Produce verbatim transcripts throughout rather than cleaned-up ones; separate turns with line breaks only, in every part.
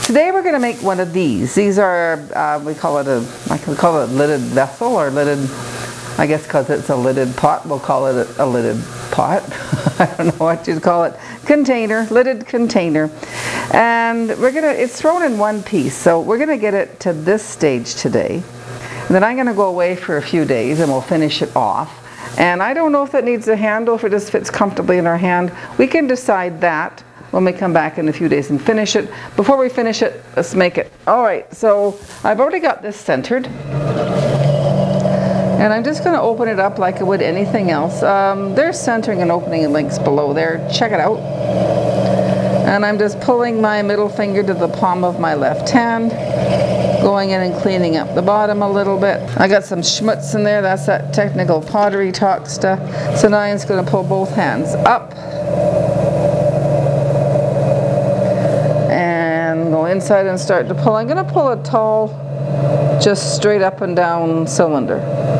Today we're going to make one of these. These are, uh, we call it a, I can call it a lidded vessel or lidded, I guess because it's a lidded pot, we'll call it a, a lidded pot. I don't know what you'd call it. Container, lidded container. And we're going to, it's thrown in one piece, so we're going to get it to this stage today. And then I'm going to go away for a few days and we'll finish it off. And I don't know if it needs a handle, if it just fits comfortably in our hand. We can decide that when we come back in a few days and finish it. Before we finish it, let's make it. All right, so I've already got this centered. And I'm just going to open it up like I would anything else. Um, there's centering and opening links below there. Check it out. And I'm just pulling my middle finger to the palm of my left hand, going in and cleaning up the bottom a little bit. I got some schmutz in there. That's that technical pottery talk stuff. So now I'm just going to pull both hands up. Go inside and start to pull. I'm going to pull a tall, just straight up and down cylinder.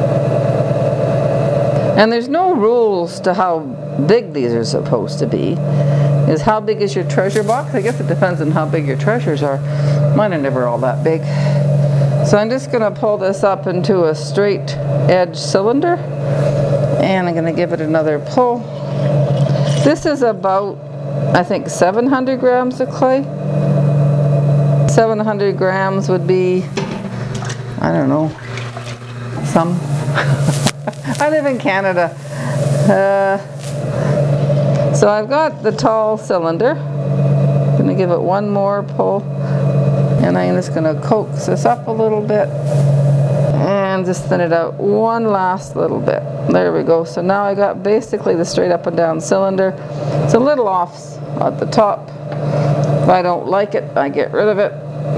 And there's no rules to how big these are supposed to be. Is how big is your treasure box? I guess it depends on how big your treasures are. Mine are never all that big. So I'm just going to pull this up into a straight edge cylinder. And I'm going to give it another pull. This is about, I think, seven hundred grams of clay. seven hundred grams would be, I don't know, some. I live in Canada. Uh, so I've got the tall cylinder. I'm going to give it one more pull. And I'm just going to coax this up a little bit. And just thin it out one last little bit. There we go. So now I got basically the straight up and down cylinder. It's a little off at the top. If I don't like it, I get rid of it.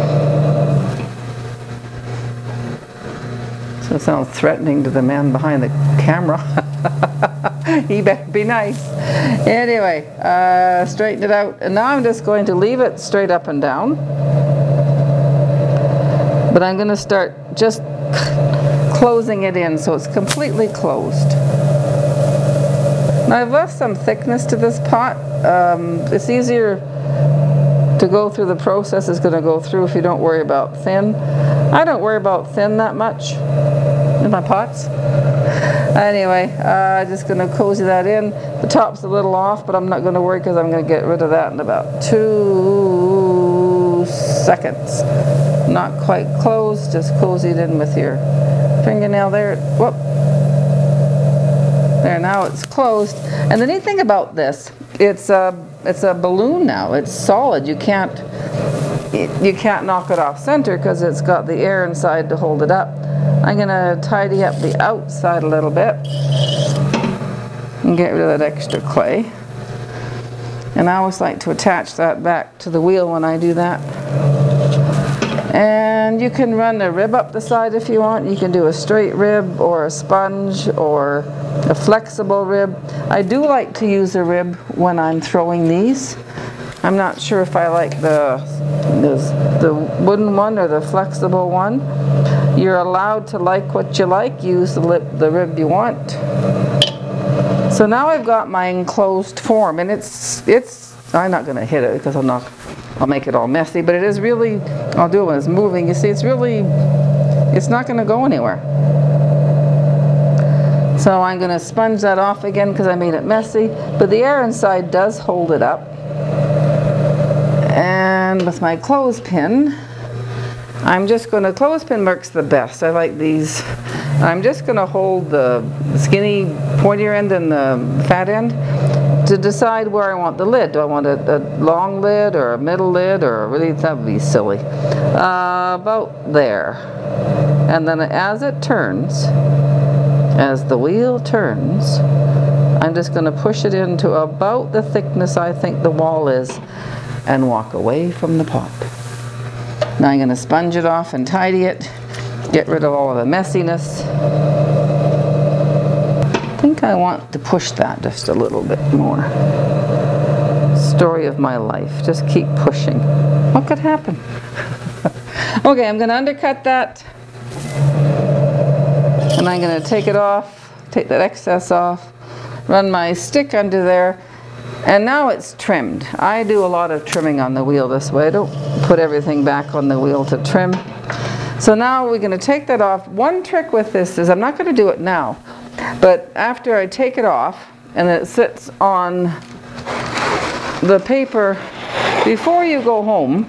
So it sounds threatening to the man behind the camera. He better be nice. Anyway, uh, straighten it out. And now I'm just going to leave it straight up and down. But I'm going to start just closing it in so it's completely closed. Now I've left some thickness to this pot. Um, it's easier to go through the process is going to go through if you don't worry about thin. I don't worry about thin that much in my pots. Anyway, uh, just going to cozy that in. The top's a little off, but I'm not going to worry because I'm going to get rid of that in about two seconds. Not quite closed, just cozy it in with your fingernail there. Whoop. There, now it's closed. And the neat thing about this, it's a it's a balloon now. It's solid. You can't you can't knock it off center because it's got the air inside to hold it up. I'm gonna tidy up the outside a little bit and get rid of that extra clay. And I always like to attach that back to the wheel when I do that. And you can run a rib up the side if you want. You can do a straight rib or a sponge or a flexible rib. I do like to use a rib when I'm throwing these. I'm not sure if I like the, the, the wooden one or the flexible one. You're allowed to like what you like. Use the, lip, the rib you want. So now I've got my enclosed form, and it's, it's I'm not going to hit it because I'm not, I'll make it all messy, but it is really, I'll do it when it's moving. You see, it's really, it's not going to go anywhere. So I'm going to sponge that off again because I made it messy, but the air inside does hold it up. And with my clothespin, I'm just going to, clothespin works the best. I like these. I'm just going to hold the skinny pointier end and the fat end to decide where I want the lid. Do I want a, a long lid or a middle lid, or really, that would be silly. Uh, about there. And then as it turns, as the wheel turns, I'm just going to push it into about the thickness I think the wall is and walk away from the pot. Now I'm going to sponge it off and tidy it, get rid of all of the messiness. I think I want to push that just a little bit more. Story of my life. Just keep pushing. What could happen? Okay, I'm going to undercut that. And I'm going to take it off, take that excess off, run my stick under there, And now it's trimmed. I do a lot of trimming on the wheel this way. I don't put everything back on the wheel to trim. So now we're going to take that off. One trick with this is, I'm not going to do it now, but after I take it off and it sits on the paper, before you go home,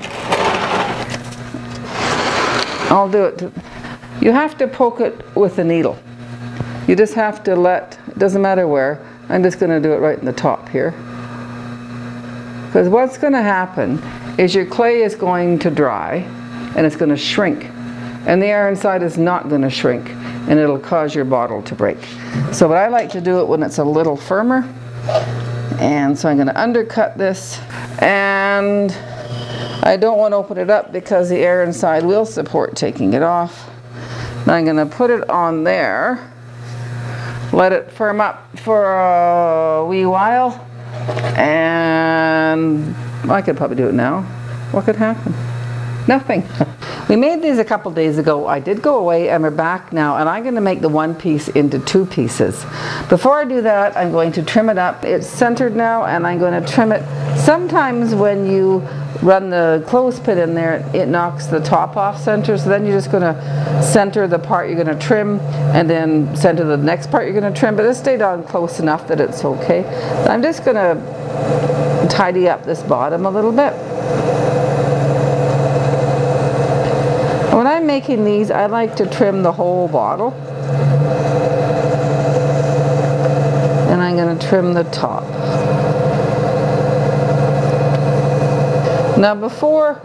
I'll do it. To, you have to poke it with a needle. You just have to let, it doesn't matter where, I'm just going to do it right in the top here. Because what's going to happen is your clay is going to dry and it's going to shrink. And the air inside is not going to shrink, and it'll cause your bottle to break. So but I like to do it when it's a little firmer. And so I'm going to undercut this, and I don't want to open it up because the air inside will support taking it off. Now I'm going to put it on there, let it firm up for a wee while, and I could probably do it now. What could happen? Nothing. We made these a couple days ago. I did go away and we're back now, and I'm going to make the one piece into two pieces. Before I do that, I'm going to trim it up. It's centered now, and I'm going to trim it. Sometimes when you run the clothespin in there, it knocks the top off center, so then you're just going to center the part you're going to trim and then center the next part you're going to trim, but it stayed on close enough that it's okay. I'm just going to tidy up this bottom a little bit. When I'm making these, I like to trim the whole bottle. And I'm going to trim the top. Now before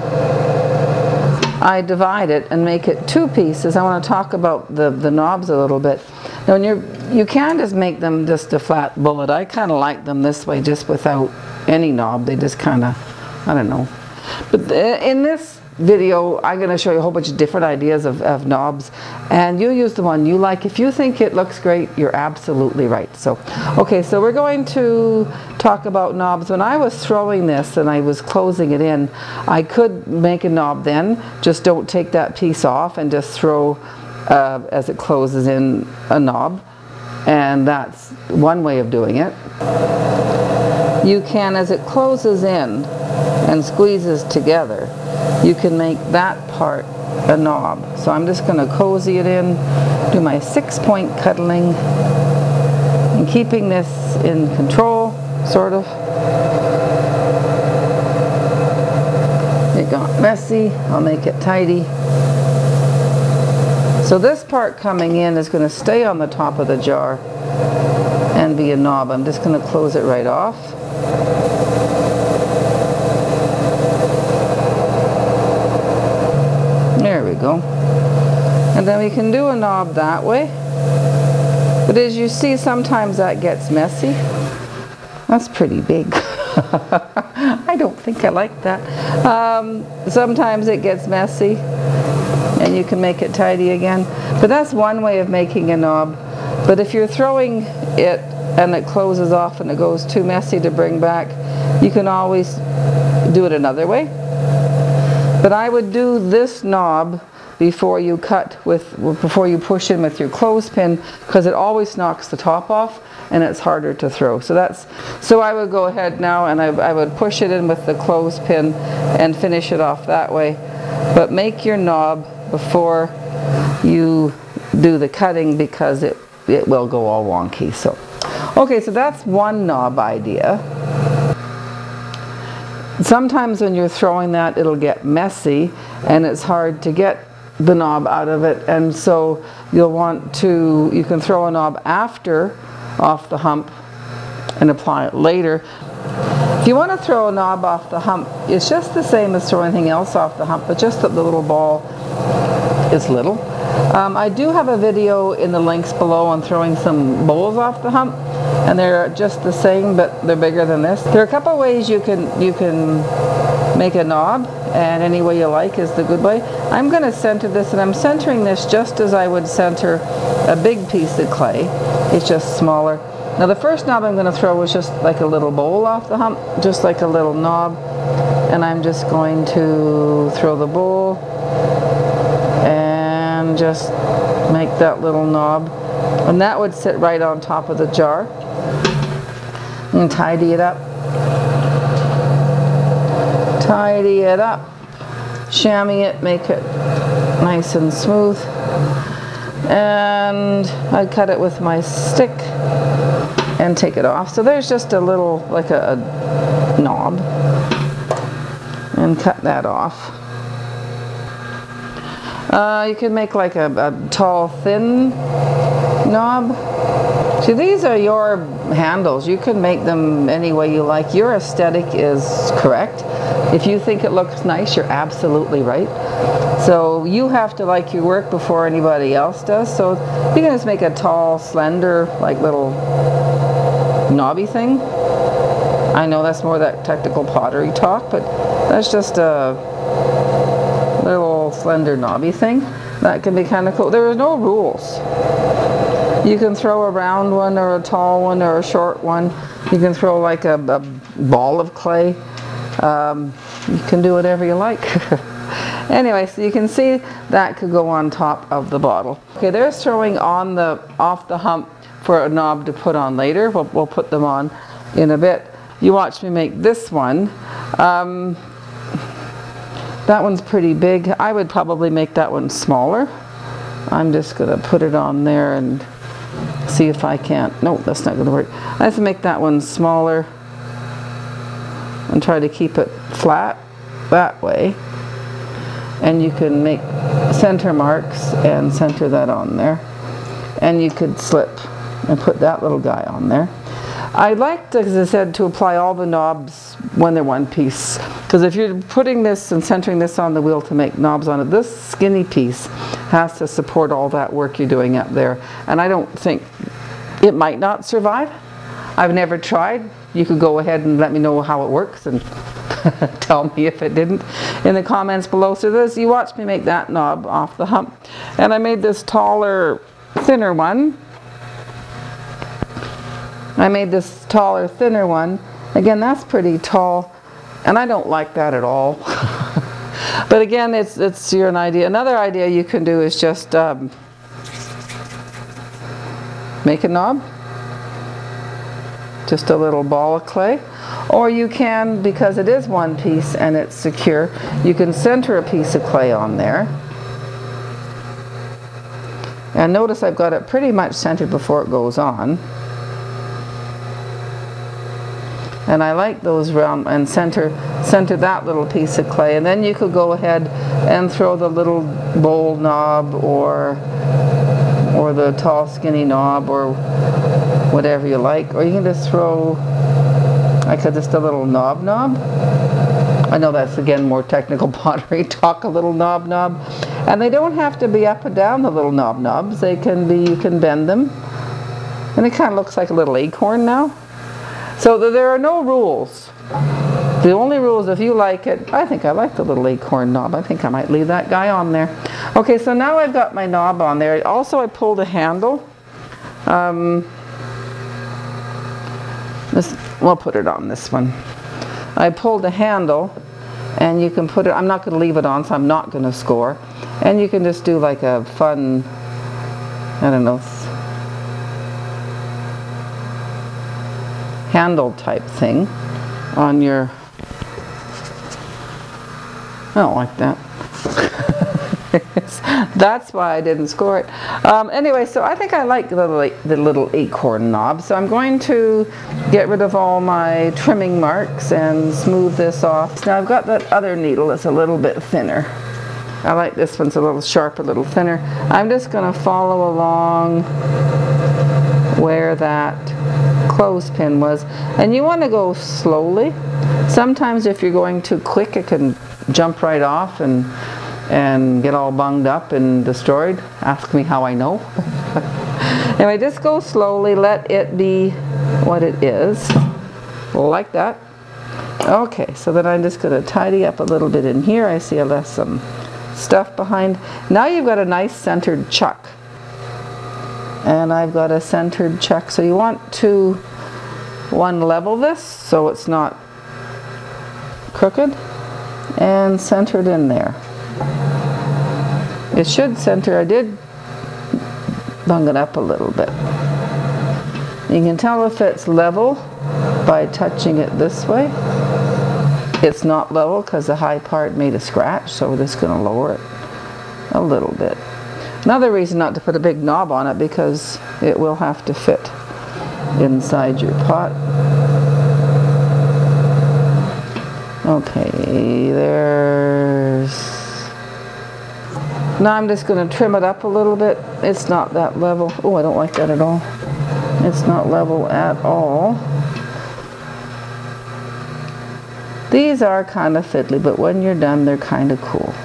I divide it and make it two pieces, I want to talk about the, the knobs a little bit. Now when you're, you can just make them just a flat bullet. I kind of like them this way, just without any knob. They just kind of, I don't know. But the, in this video, I'm going to show you a whole bunch of different ideas of, of knobs, and you use the one you like. If you think it looks great, you're absolutely right. So, okay, so we're going to talk about knobs. When I was throwing this and I was closing it in, I could make a knob then. Just don't take that piece off and just throw, uh, as it closes in, a knob. And that's one way of doing it. You can, as it closes in and squeezes together, you can make that part a knob. So I'm just going to cozy it in, do my six point cuddling, and keeping this in control, sort of. It got messy, I'll make it tidy. So this part coming in is going to stay on the top of the jar and be a knob. I'm just going to close it right off. There we go. And then we can do a knob that way. But as you see, sometimes that gets messy. That's pretty big. I don't think I like that. Um, sometimes it gets messy, and you can make it tidy again. But that's one way of making a knob. But if you're throwing it and it closes off and it goes too messy to bring back, you can always do it another way. But I would do this knob before you cut with, before you push in with your clothespin, because it always knocks the top off and it's harder to throw. So that's, so I would go ahead now and I, I would push it in with the clothespin and finish it off that way. But make your knob before you do the cutting, because it, it will go all wonky. So, okay, so that's one knob idea. Sometimes when you're throwing that, it'll get messy and it's hard to get the knob out of it, and so you'll want to, you can throw a knob after off the hump and apply it later. If you want to throw a knob off the hump, it's just the same as throwing anything else off the hump, but just that the little ball is little. Um, I do have a video in the links below on throwing some bowls off the hump, and they're just the same, but they're bigger than this. There are a couple ways you can you can make a knob, and any way you like is the good way. I'm going to center this, and I'm centering this just as I would center a big piece of clay. It's just smaller. Now the first knob I'm going to throw is just like a little bowl off the hump, just like a little knob, and I'm just going to throw the bowl and just make that little knob, and that would sit right on top of the jar. And tidy it up. Tidy it up. Chamois it, make it nice and smooth. And I cut it with my stick and take it off. So there's just a little, like a, a knob. And cut that off. Uh, you can make like a, a tall, thin knob. See, these are your handles. You can make them any way you like. Your aesthetic is correct. If you think it looks nice, you're absolutely right. So you have to like your work before anybody else does. So you can just make a tall, slender, like little knobby thing. I know that's more that technical pottery talk, but that's just a little slender knobby thing. That can be kind of cool. There are no rules. You can throw a round one or a tall one or a short one. You can throw like a, a ball of clay. Um, you can do whatever you like. Anyway, so you can see that could go on top of the bottle. Okay, there's throwing on the off the hump for a knob to put on later. We'll, we'll put them on in a bit. You watch me make this one. Um, that one's pretty big. I would probably make that one smaller. I'm just gonna put it on there and see if I can't. Nope, that's not gonna work. I have to make that one smaller and try to keep it flat that way. And you can make center marks and center that on there. And you could slip and put that little guy on there. I like, as I said, to apply all the knobs when they're one piece. Because if you're putting this and centering this on the wheel to make knobs on it, this skinny piece has to support all that work you're doing up there. And I don't think, it might not survive. I've never tried. You could go ahead and let me know how it works and tell me if it didn't in the comments below. So this, you watch me make that knob off the hump. And I made this taller, thinner one. I made this taller, thinner one. Again, that's pretty tall, and I don't like that at all. But again, it's it's your an idea. Another idea you can do is just um, make a knob, just a little ball of clay. Or you can, because it is one piece and it's secure, you can center a piece of clay on there. And notice I've got it pretty much centered before it goes on. And I like those round, and center center that little piece of clay, and then you could go ahead and throw the little bowl knob or or the tall skinny knob or whatever you like, or you can just throw like a, just a little knob knob. I know that's again more technical pottery talk, a little knob knob, and they don't have to be up and down, the little knob knobs. They can be, you can bend them, and it kind of looks like a little acorn now. So there are no rules. The only rule is if you like it. I think I like the little acorn knob. I think I might leave that guy on there. Okay, so now I've got my knob on there. Also, I pulled a handle. Um, this, we'll put it on this one. I pulled a handle, and you can put it, I'm not going to leave it on, so I'm not going to score. And you can just do like a fun, I don't know, handle type thing on your, I don't like that. That's why I didn't score it. Um, anyway, so I think I like the little, the little acorn knob. So I'm going to get rid of all my trimming marks and smooth this off. Now I've got that other needle that's a little bit thinner. I like this one's a little sharper, a little thinner. I'm just going to follow along where that clothespin was, and you want to go slowly. Sometimes if you're going too quick, it can jump right off and and get all bunged up and destroyed. Ask me how I know. Anyway, just go slowly, let it be what it is, like that. Okay, so then I'm just going to tidy up a little bit in here. I see I left some stuff behind. Now you've got a nice centered chuck. And I've got a centered chuck. So you want to one level this so it's not crooked and centered in there. It should center. I did bung it up a little bit. You can tell if it's level by touching it this way. It's not level because the high part made a scratch, so we're just going to lower it a little bit. Another reason not to put a big knob on it, because it will have to fit inside your pot. Okay, there's... Now I'm just going to trim it up a little bit. It's not that level. Oh, I don't like that at all. It's not level at all. These are kind of fiddly, but when you're done, they're kind of cool.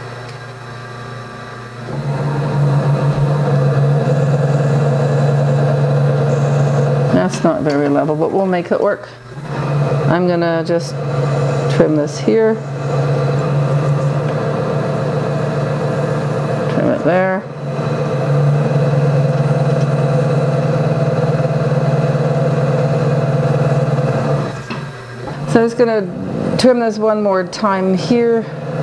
That's not very level, but we'll make it work. I'm going to just trim this here. Trim it there. So I'm just going to trim this one more time here.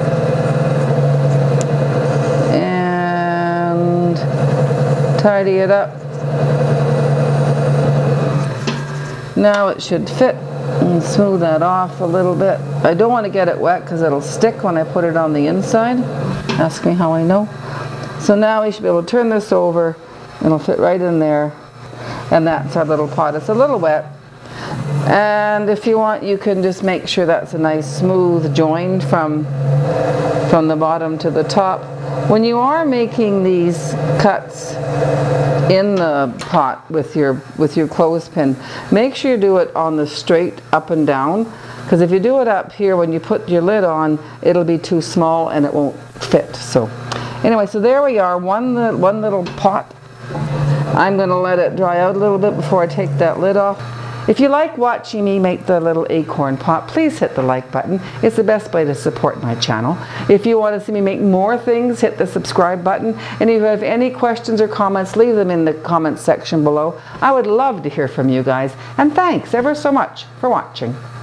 And tidy it up. Now it should fit, and smooth that off a little bit. I don't want to get it wet because it'll stick when I put it on the inside. Ask me how I know. So now we should be able to turn this over, and it'll fit right in there. And that's our little pot. It's a little wet. And if you want, you can just make sure that's a nice smooth join from, from the bottom to the top. When you are making these cuts in the pot with your with your clothespin, make sure you do it on the straight up and down, because if you do it up here, when you put your lid on, it'll be too small and it won't fit. So anyway, so there we are, one, one little pot. I'm going to let it dry out a little bit before I take that lid off. If you like watching me make the little acorn pot, please hit the like button. It's the best way to support my channel. If you want to see me make more things, hit the subscribe button. And if you have any questions or comments, leave them in the comments section below. I would love to hear from you guys. And thanks ever so much for watching.